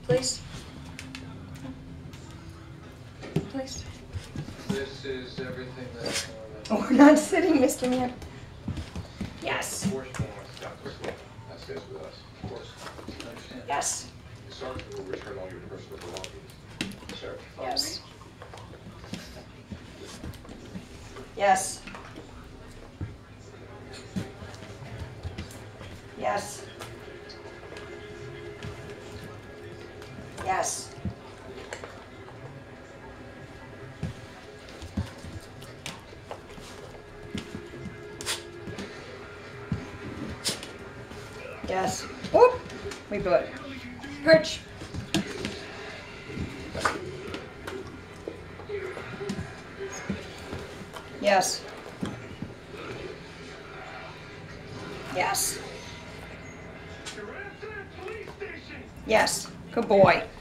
please. Please. This is everything that. Oh, we're not sitting, Mr. Man. Yes. Of course, no one's got this one. That stays with us. Of course. Understand. Yes. The sergeant will return all your personal belongings. Sir. Yes. Yes. Yes. Yes. Yes. Whoop! We blew it. Perch. Yes. Yes. Yes. Good boy.